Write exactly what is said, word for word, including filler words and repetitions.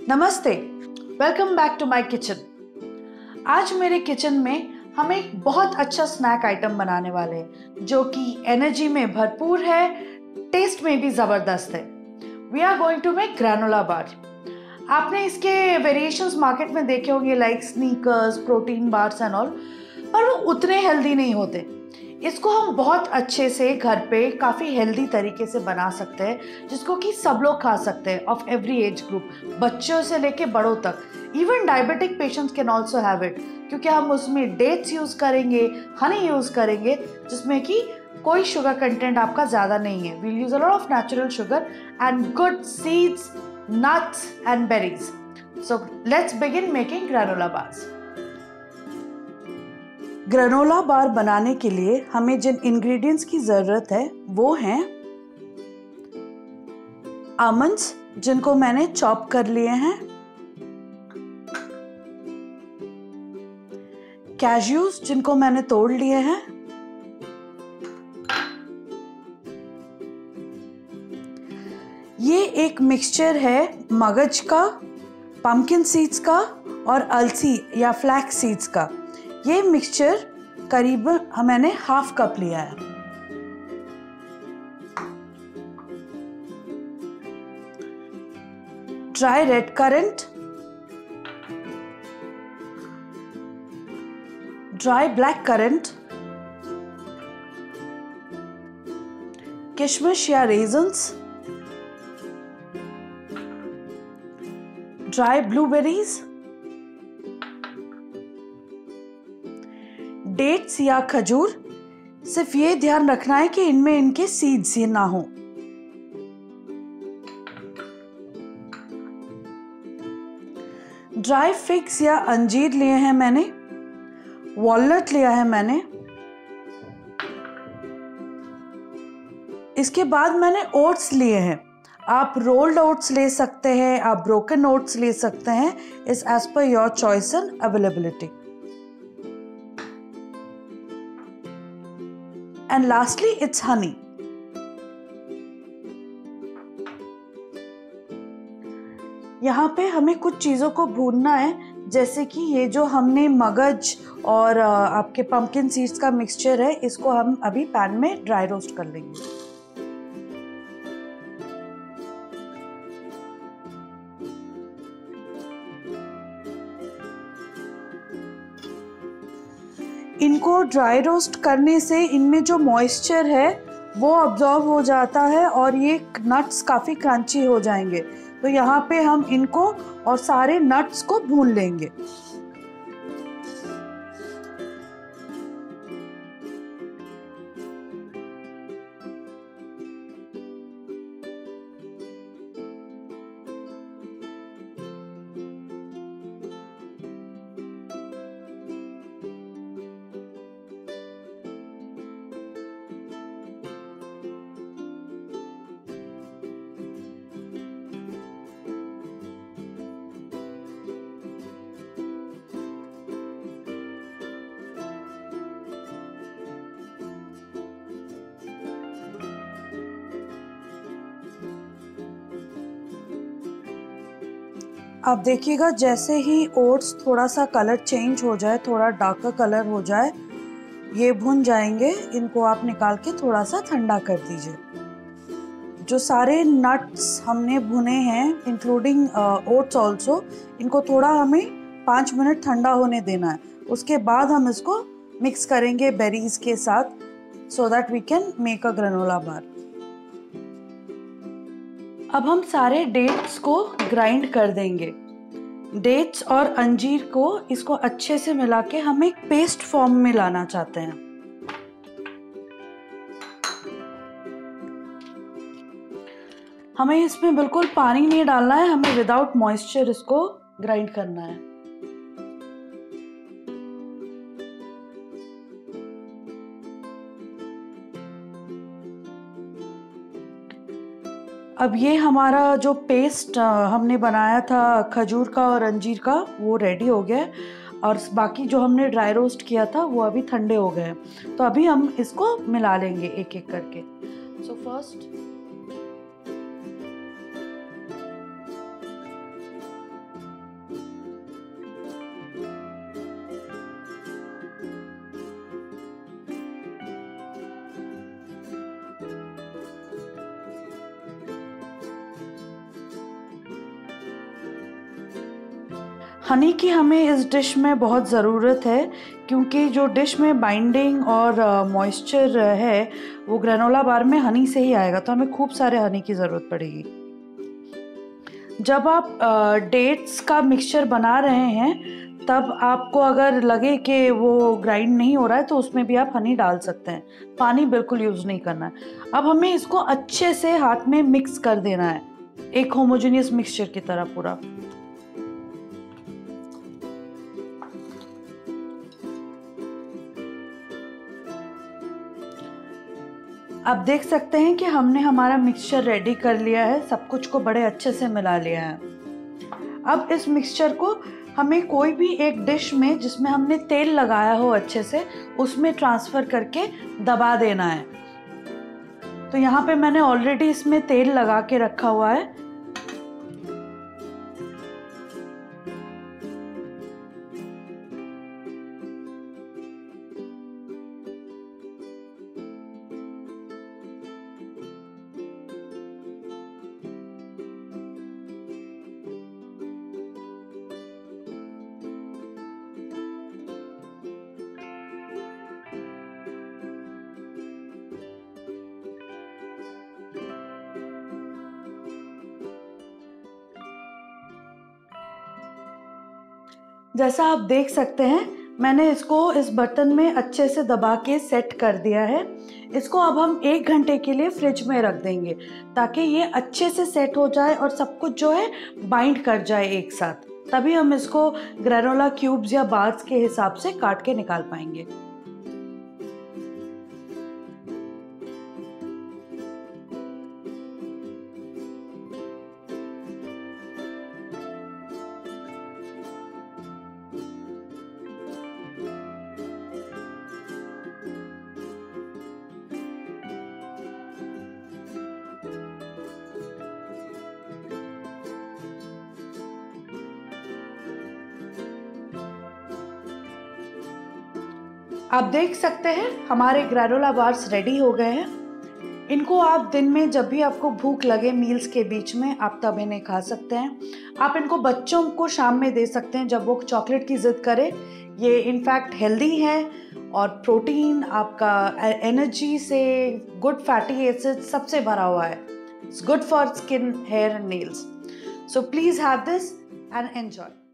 नमस्ते, welcome back to my kitchen. आज मेरे किचन में हम एक बहुत अच्छा स्नैक आइटम बनाने वाले हैं जो कि एनर्जी में भरपूर है, टेस्ट में भी ज़बरदस्त है। We are going to make granola bar. आपने इसके वेरिएशंस मार्केट में देखे होंगे like sneakers, protein bars and all, पर वो उतने हेल्दी नहीं होते। इसको हम बहुत अच्छे से घर पे काफ़ी हेल्दी तरीके से बना सकते हैं जिसको कि सब लोग खा सकते हैं ऑफ एवरी एज ग्रुप, बच्चों से लेके बड़ों तक। Even diabetic patients can also have it, क्योंकि हम उसमें डेट्स यूज़ करेंगे, हनी यूज़ करेंगे जिसमें कि कोई शुगर कंटेंट आपका ज़्यादा नहीं है। We'll use a lot of natural sugar and good seeds, nuts and berries. So let's begin making granola bars. Granola bar बनाने के लिए हमें जिन इंग्रेडिएंट्स की ज़रूरत है वो हैं आमंड्स, जिनको मैंने चॉप कर लिए हैं, कैश्यूज जिनको मैंने तोड़ लिए हैं, ये एक मिक्सचर है मगज का, पम्पकिन सीड्स का और अलसी या फ्लैक्स सीड्स का। ये मिक्सचर करीबन मैंने हाफ कप लिया है। Dry red currant, dry black currant, किशमिश या रेजन्स, ड्राई ब्लूबेरीज, डेट्स या खजूर। सिर्फ ये ध्यान रखना है कि इनमें इनके सीड्स ही ना हो। ड्राई फिग्स या अंजीर लिए हैं मैंने, वॉलनट लिया है मैंने। इसके बाद मैंने ओट्स लिए हैं। आप रोल्ड ओट्स ले सकते हैं, आप ब्रोकन ओट्स ले सकते हैं, is as per your choice and availability. And lastly it's honey. यहाँ पे हमें कुछ चीज़ों को भूनना है, जैसे कि ये जो हमने मगज और आपके पंपकिन सीड्स का मिक्सचर है, इसको हम अभी पैन में ड्राई रोस्ट कर लेंगे। इनको ड्राई रोस्ट करने से इनमें जो मॉइस्चर है वो अब्जॉर्ब हो जाता है और ये नट्स काफ़ी क्रंची हो जाएंगे। तो यहाँ पे हम इनको और सारे नट्स को भून लेंगे। अब देखिएगा, जैसे ही ओट्स थोड़ा सा कलर चेंज हो जाए, थोड़ा डार्कर कलर हो जाए, ये भुन जाएंगे। इनको आप निकाल के थोड़ा सा ठंडा कर दीजिए। जो सारे नट्स हमने भुने हैं इंक्लूडिंग ओट्स ऑल्सो, इनको थोड़ा हमें पाँच मिनट ठंडा होने देना है। उसके बाद हम इसको मिक्स करेंगे बेरीज के साथ so that we can make a granola bar. अब हम सारे डेट्स को ग्राइंड कर देंगे। डेट्स और अंजीर को इसको अच्छे से मिला के हम एक पेस्ट फॉर्म में लाना चाहते हैं। हमें इसमें बिल्कुल पानी नहीं डालना है, हमें विदाउट मॉइस्चर इसको ग्राइंड करना है। अब ये हमारा जो पेस्ट हमने बनाया था खजूर का और अंजीर का, वो रेडी हो गया है और बाकी जो हमने ड्राई रोस्ट किया था वो अभी ठंडे हो गए हैं। तो अभी हम इसको मिला लेंगे एक एक करके। सो फर्स्ट हनी की हमें इस डिश में बहुत ज़रूरत है, क्योंकि जो डिश में बाइंडिंग और मॉइस्चर है वो ग्रेनोला बार में हनी से ही आएगा, तो हमें खूब सारे हनी की ज़रूरत पड़ेगी। जब आप डेट्स का मिक्सचर बना रहे हैं तब आपको अगर लगे कि वो ग्राइंड नहीं हो रहा है तो उसमें भी आप हनी डाल सकते हैं, पानी बिल्कुल यूज़ नहीं करना है। अब हमें इसको अच्छे से हाथ में मिक्स कर देना है, एक होमोजेनियस मिक्सचर की तरह पूरा। आप देख सकते हैं कि हमने हमारा मिक्सचर रेडी कर लिया है, सब कुछ को बड़े अच्छे से मिला लिया है। अब इस मिक्सचर को हमें कोई भी एक डिश में जिसमें हमने तेल लगाया हो अच्छे से, उसमें ट्रांसफ़र करके दबा देना है। तो यहाँ पे मैंने ऑलरेडी इसमें तेल लगा के रखा हुआ है। जैसा आप देख सकते हैं, मैंने इसको इस बर्तन में अच्छे से दबा के सेट कर दिया है। इसको अब हम एक घंटे के लिए फ्रिज में रख देंगे ताकि ये अच्छे से सेट हो जाए और सब कुछ जो है बाइंड कर जाए एक साथ। तभी हम इसको ग्रेनोला क्यूब्स या बार्स के हिसाब से काट के निकाल पाएंगे। आप देख सकते हैं हमारे ग्रेनोला बार्स रेडी हो गए हैं। इनको आप दिन में जब भी आपको भूख लगे मील्स के बीच में, आप तब इन्हें खा सकते हैं। आप इनको बच्चों को शाम में दे सकते हैं जब वो चॉकलेट की ज़िद करे। ये इनफैक्ट हेल्दी है और प्रोटीन, आपका एनर्जी से गुड फैटी एसिड सबसे भरा हुआ है। It's good for skin, hair and nails. So please have this and enjoy.